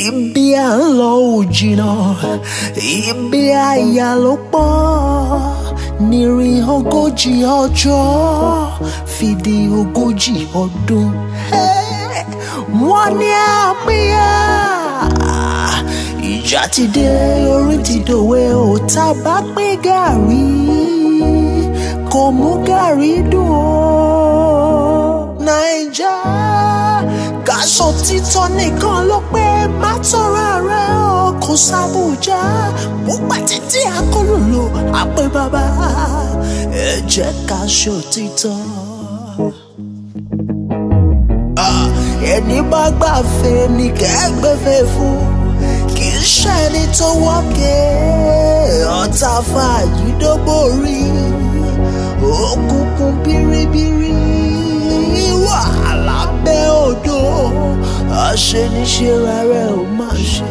Ibi à ń lọ ò jìnnà, ibi àyà ló pọ̀, nírìn ogójì ọjọ́ fìdí ogójì ọdún. Wọ́n ní àpínyà ìjà ti dé, orí ti dòwe, ò tá bá pín gàrí kò mú gàrí dùn ó. Naija káṣọ títọ́ nìkan ló pé má tọrọ rẹ̀ o, kò sábùjá púpà títí akólòlò àpè bàbá. Ẹ jẹ́ káṣọ títọ́. Ẹni bá gbàfẹ́ ní kẹ́gbẹ́fẹ́ fún, kì í ṣẹ́ni tó wọ́kẹ́ ọ̀tá fàájì dógbòrí òkùnkùn bíríbírí wà lábẹ́ odò. Àṣeníṣe rárá ò máa ṣe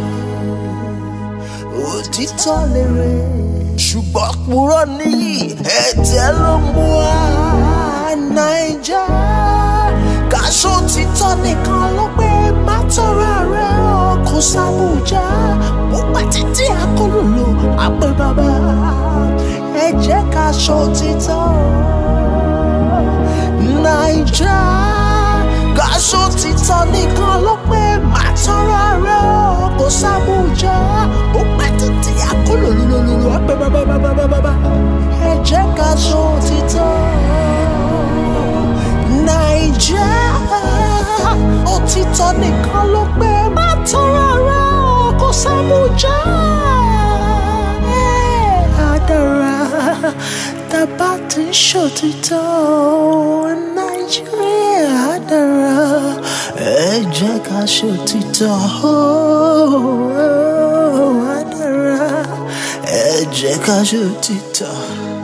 òtítọ́ lérè, ṣùgbọ́n purọ́ níyì ẹ̀tẹ́ ló mú wa. Naija káṣọ títọ́ nìkan ló pé má tọrọ rẹ̀ o, kò sábùjá púpà títí akólòlò àpè bàbá. Ẹ jẹ́ káṣọ títọ́. Naija káṣọ títọ́ nìkan ló pé má tọrọ rẹ̀ o, kò sábùjá púpà títí akólòlò àpè bàbá. Ẹ jẹ́ káṣọ títọ́. Naija òtítọ́ nìkan ló pé má tọrọ rẹ̀ o, kò sábùjá. Àdàrà tàbá ti ń ṣòtítọ́ Nàìjíríà, àdàrà ẹ jẹ́ ká ṣòtítọ́. Àdàrà ẹ jẹ́ ká ṣòtítọ́.